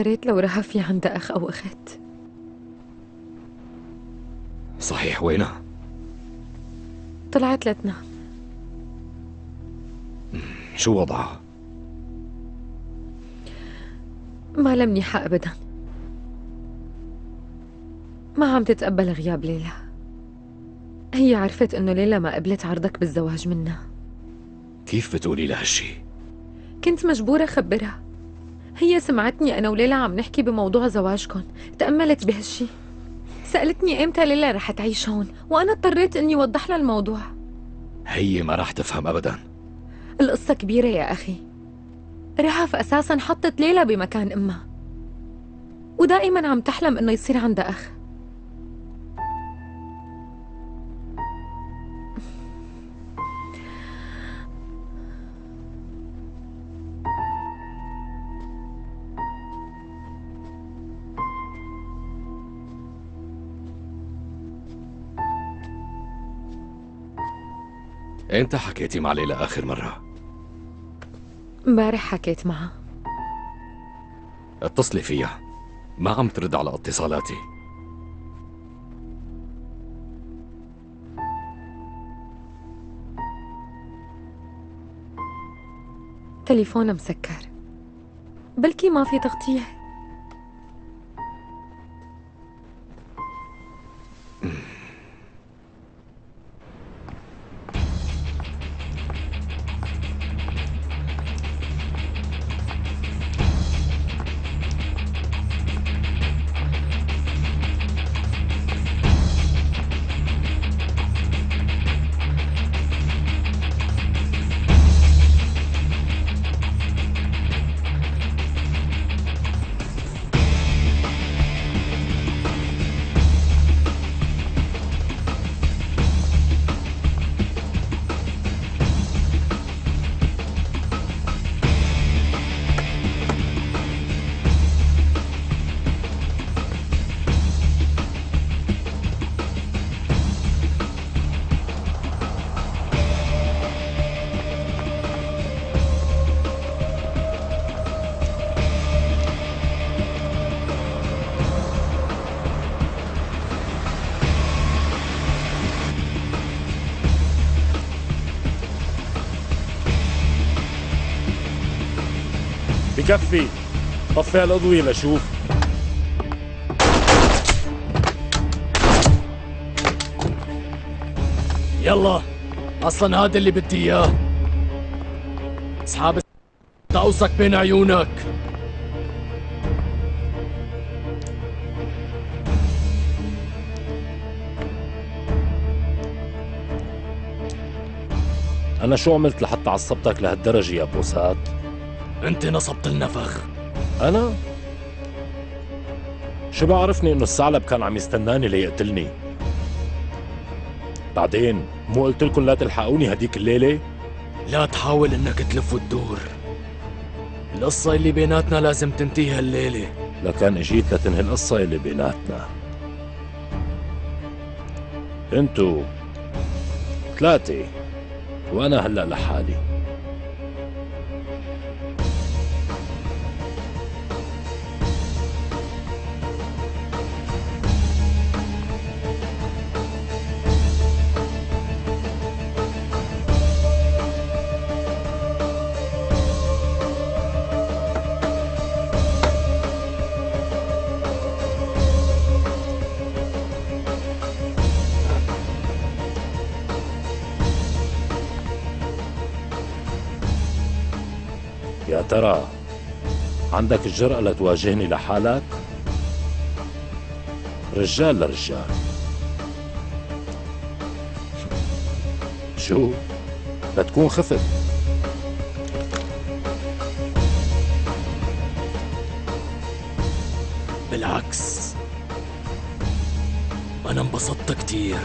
ريت لو رهف في عندها أخ أو أخت. صحيح، وينها؟ طلعت لتنام. شو وضعها؟ ما لها منيحة أبدا، ما عم تتقبل غياب ليلى. هي عرفت إنه ليلى ما قبلت عرضك بالزواج منها. كيف بتقولي لها هالشي؟ كنت مجبورة أخبرها. هي سمعتني أنا وليلى عم نحكي بموضوع زواجكن، تأملت بهالشي، سألتني إمتى ليلى رح تعيش هون، وأنا اضطريت إني أوضح لها الموضوع. هي ما راح تفهم أبدا. القصة كبيرة يا أخي. رهف أساساً حطت ليلى بمكان أمها، ودائماً عم تحلم إنه يصير عندها أخ. إمتى حكيتي مع ليلى آخر مرة؟ امبارح حكيت معها. اتصلي فيها، ما عم ترد على اتصالاتي. تليفونها مسكر، بلكي ما في تغطية. بكفي، طفي هالأضوية لشوف. يلا، اصلا هذا اللي بدي اياه. اسحاب تقوسك بين عيونك. أنا شو عملت لحتى عصبتك لهالدرجة يا بوسات؟ انت نصبت النفخ. أنا؟ شو بعرفني إنه الثعلب كان عم يستناني ليقتلني؟ بعدين مو قلت لكم لا تلحقوني هديك الليلة؟ لا تحاول انك تلف وتدور. القصة اللي بيناتنا لازم تنتهي هالليلة. لكان اجيت لتنهي القصة اللي بيناتنا. انتو 3 وأنا هلأ لحالي. يا ترى عندك الجرأة لتواجهني لحالك؟ رجال لرجال. شو؟ لتكون خفت. بالعكس، انا انبسطت كتير.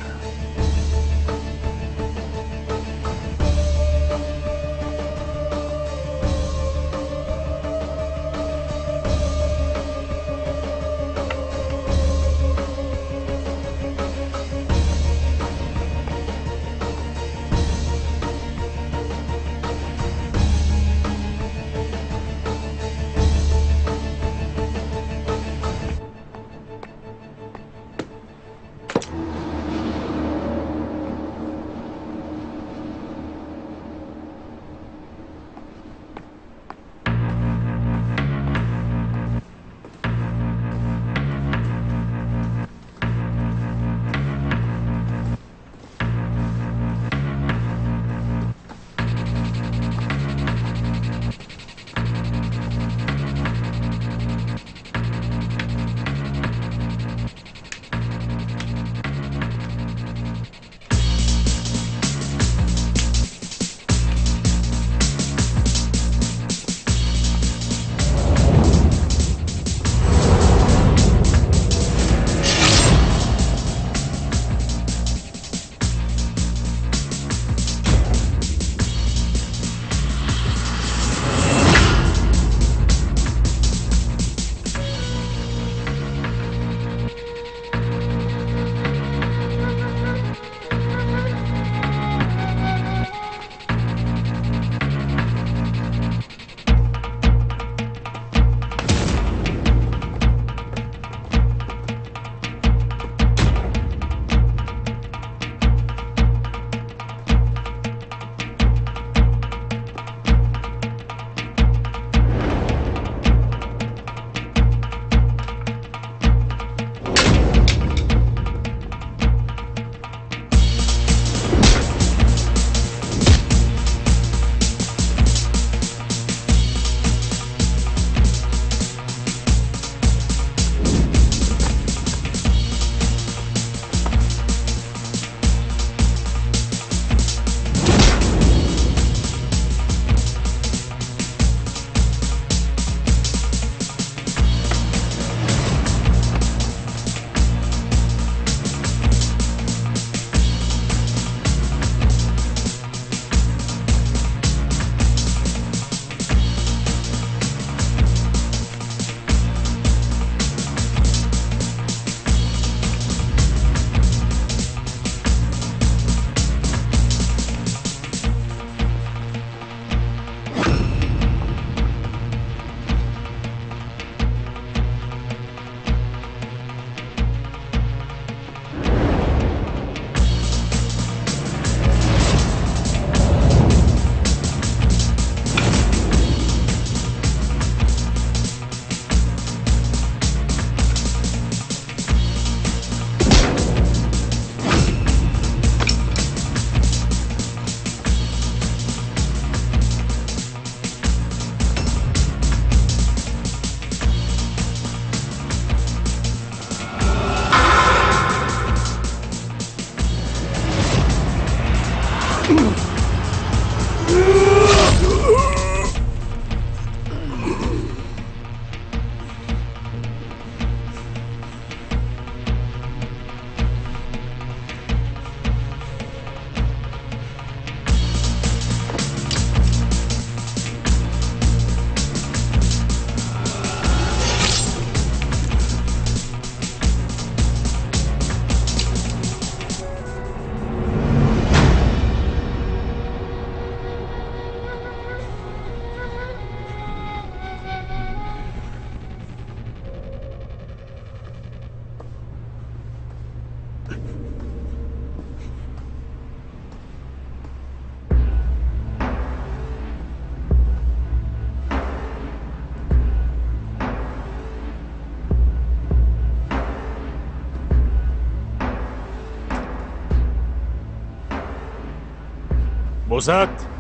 بوسات،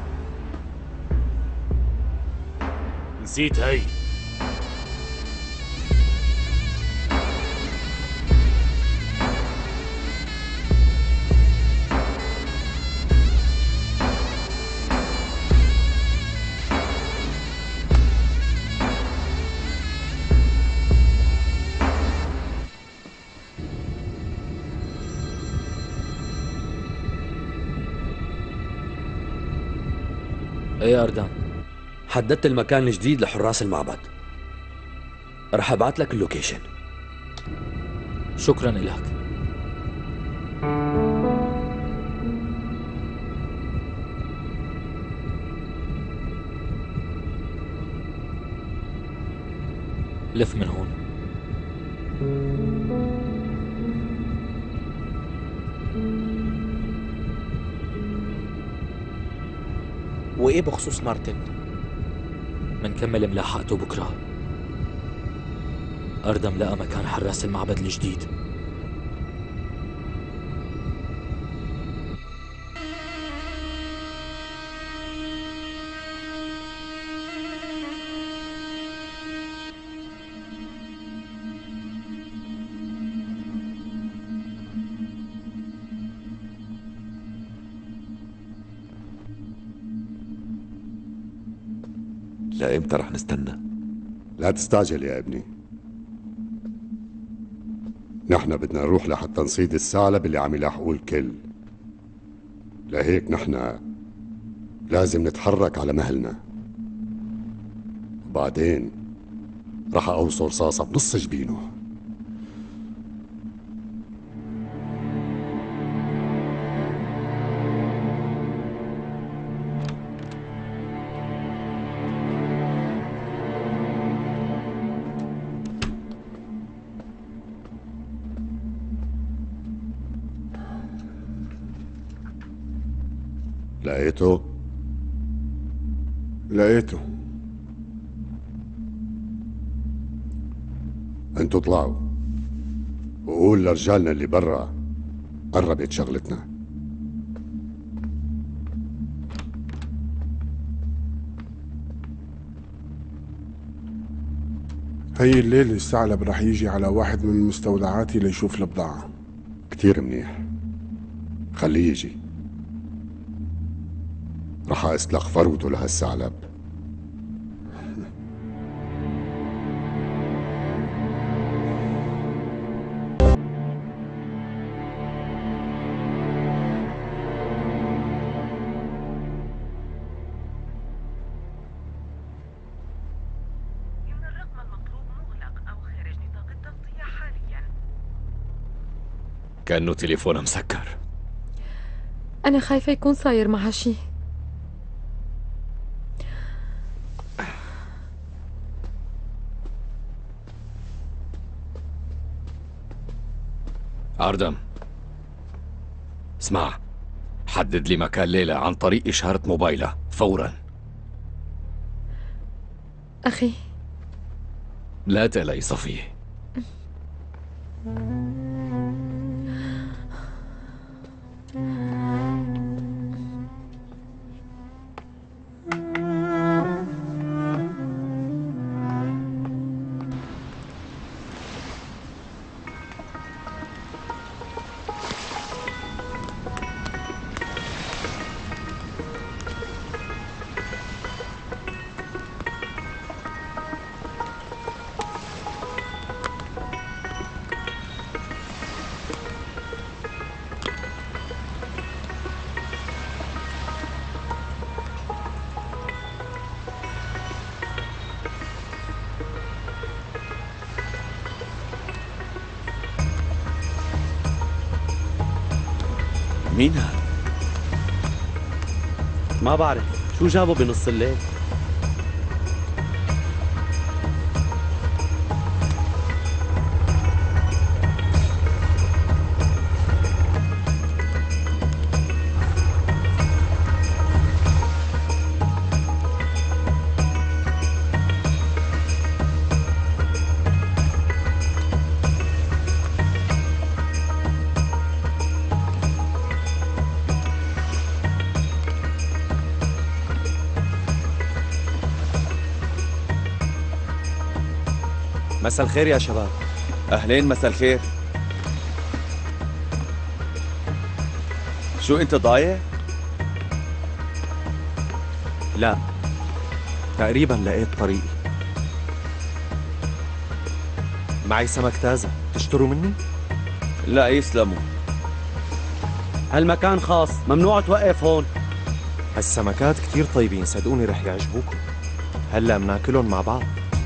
نسيت هي. ايه يا أردان؟ حددت المكان الجديد لحراس المعبد. رح ابعت لك اللوكيشن. شكرا إلك. لف من هون. وايه بخصوص مارتن؟ منكمل ملاحقته بكرة. أردم لقى مكان حراس المعبد الجديد. لإمتى رح نستنى؟ لا تستعجل يا ابني. نحن بدنا نروح لحتى نصيد الثعلب اللي عم يلاحقوه الكل. لهيك نحن لازم نتحرك على مهلنا. وبعدين رح أوصل رصاصة بنص جبينه. لقيته؟ لقيته. انتوا اطلعوا وقول لرجالنا اللي برا قربت شغلتنا. هي الليلة الثعلب رح يجي على واحد من مستودعاتي ليشوف البضاعة. كتير منيح، خليه يجي. رح اسلخ فروته لهالثعلب. كأنه تليفونه مسكر. أنا خايفة يكون صاير معها شي. أردم، اسمع، حدد لي مكان ليلى عن طريق إشارة موبايلها فورا. أخي لا تقلقي صفية. مين هاد؟ ما بعرف شو جابه بنص الليل. مساء الخير يا شباب. أهلين، مساء الخير. شو أنت ضايع؟ لا، تقريبا لقيت طريقي. معي سمك تازة، تشتروا مني؟ لا يسلموا. هالمكان خاص، ممنوع توقف هون. هالسمكات كتير طيبين، صدقوني رح يعجبوكم. هلا مناكلهم مع بعض.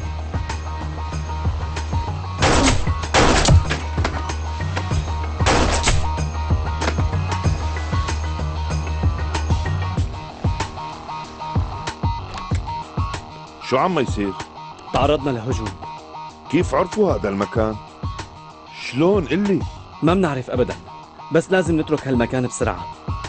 شو عم يصير؟ تعرضنا لهجوم. كيف عرفوا هذا المكان؟ شلون قلي؟ ما بنعرف ابدا، بس لازم نترك هالمكان بسرعة.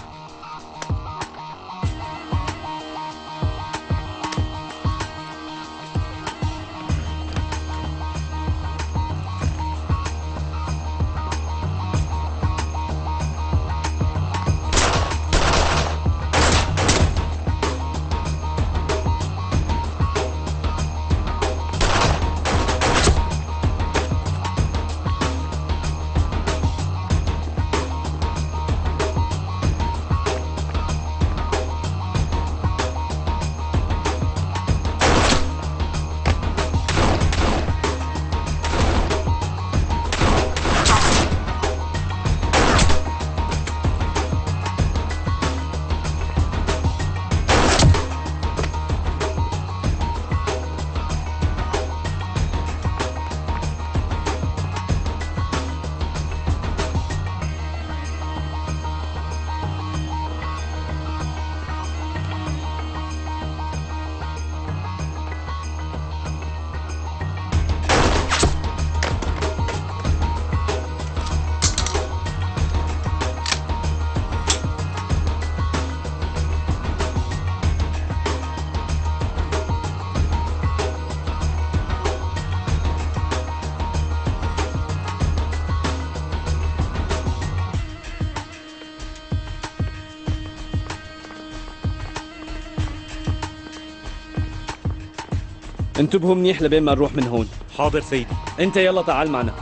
انتبهوا منيح لبين ما نروح من هون. حاضر سيدي. انت يلا تعال معنا.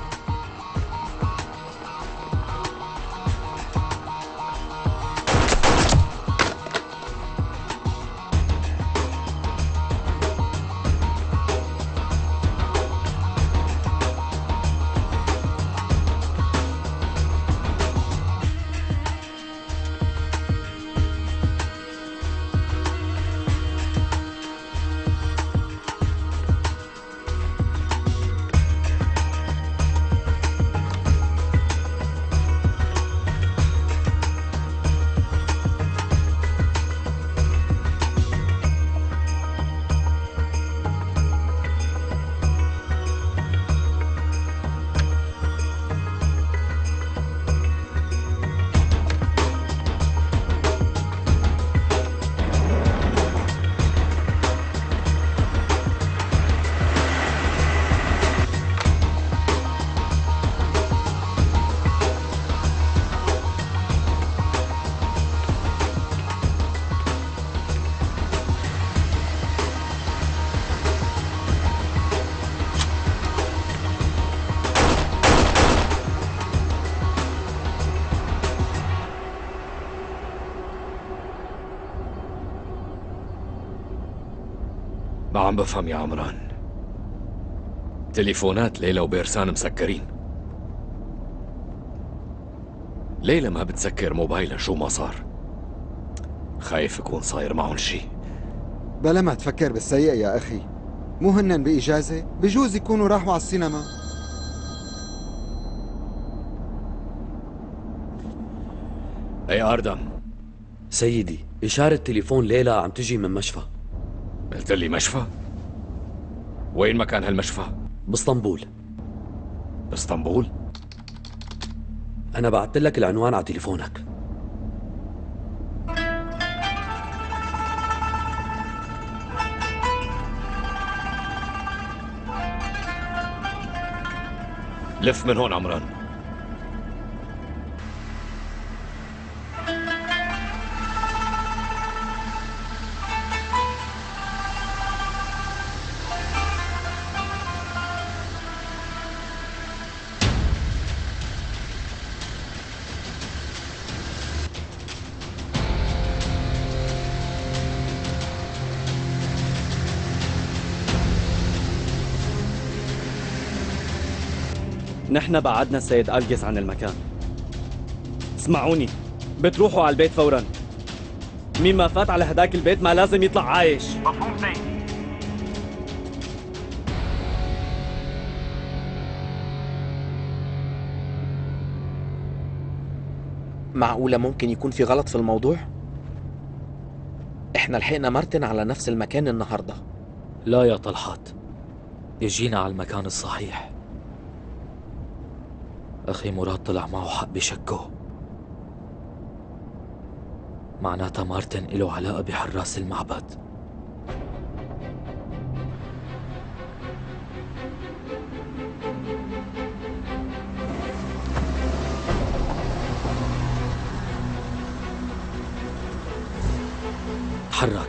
ما عم بفهم يا عمران. تليفونات ليلى وبيرسان مسكرين. ليلى ما بتسكر موبايلها شو ما صار. خايف يكون صاير معهم شي. بلا ما تفكر بالسيء يا أخي، مو هنن بإجازة؟ بجوز يكونوا راحوا على السينما. اي اردم. سيدي، إشارة تليفون ليلى عم تجي من مشفى. قلت لي مشفى؟ وين مكان هالمشفى؟ باسطنبول. اسطنبول؟ أنا بعثت لك العنوان على تليفونك. لف من هون عمران. نحن بعدنا السيد ألجس عن المكان. اسمعوني، بتروحوا على البيت فورا. مين ما فات على هداك البيت ما لازم يطلع عايش. مفهوم سيدي. معقولة ممكن يكون في غلط في الموضوع؟ احنا لحقنا مارتن على نفس المكان النهاردة. لا يا طلحات، يجينا على المكان الصحيح. أخي مراد طلع معه حق بشكه. معناتها مارتن له علاقة بحراس المعبد. تحرك.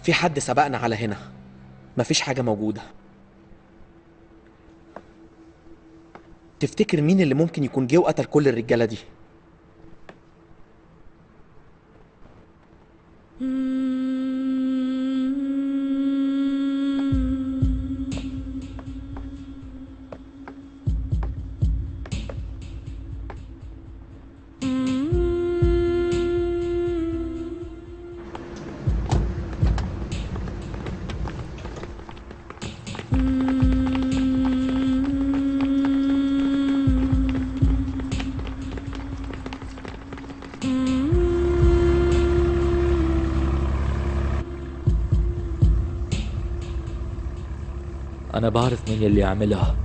في حد سبقنا على هنا. مفيش حاجة موجودة. تفتكر مين اللي ممكن يكون جه وقتل كل الرجالة دي؟ أنا بعرف مين اللي عملها.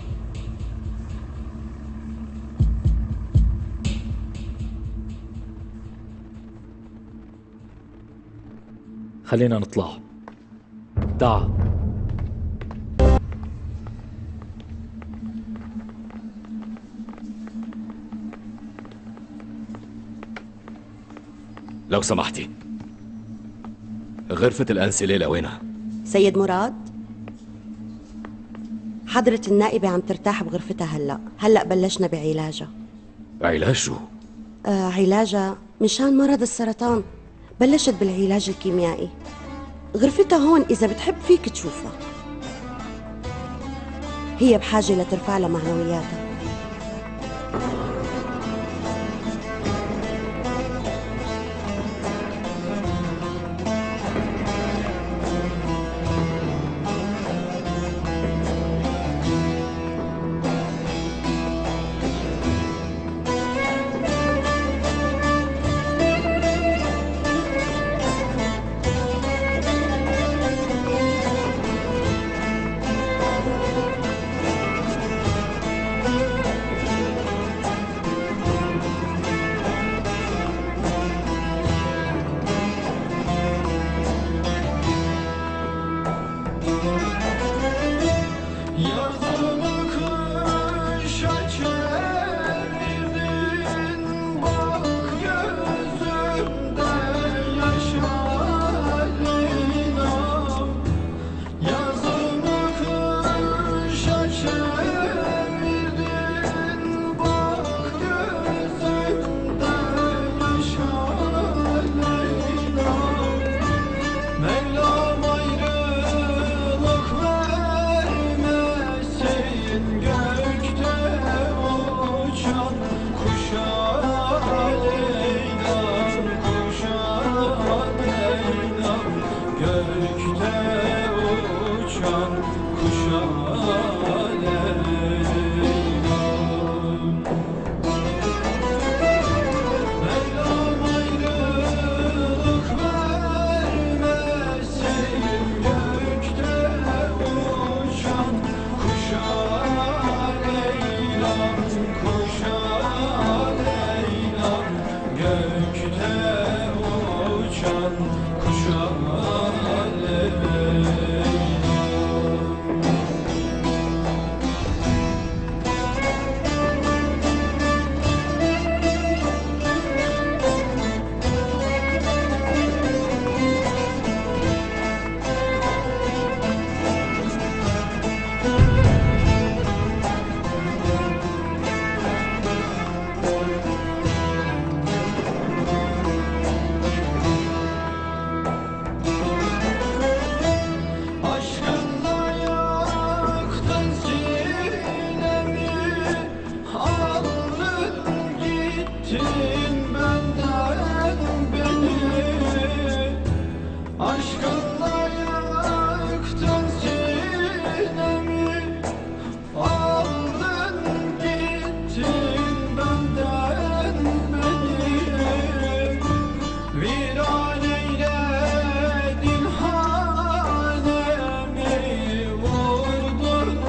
خلينا نطلع. تعال. لو سمحتي، غرفة الأنسة ليلى وينها؟ سيد مراد، حضرة النائبة عم ترتاح بغرفتها هلأ بلشنا بعلاجها. علاج شو؟ علاجها مشان مرض السرطان. بلشت بالعلاج الكيميائي. غرفتها هون إذا بتحب فيك تشوفها. هي بحاجة لترفع لها معنوياتها.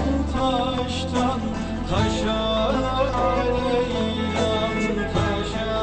Taşa Leyla'm taşa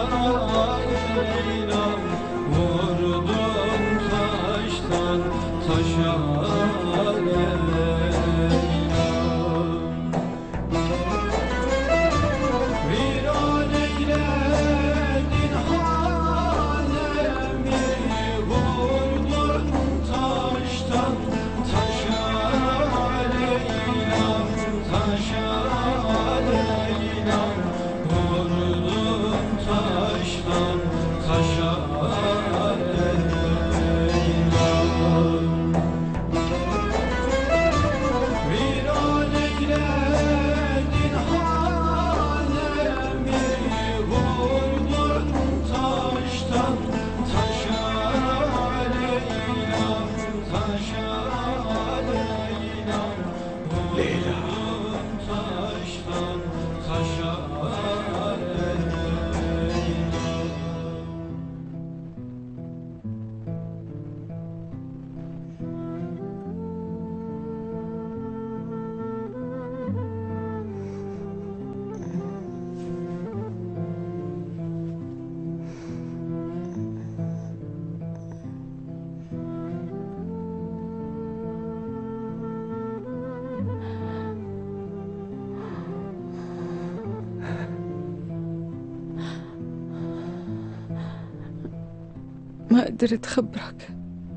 ما قدرت خبرك.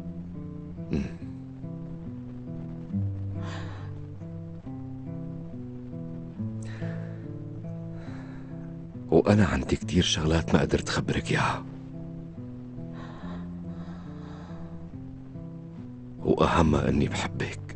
وأنا عندي كتير شغلات ما قدرت خبرك إياها، وأهمها إني بحبك.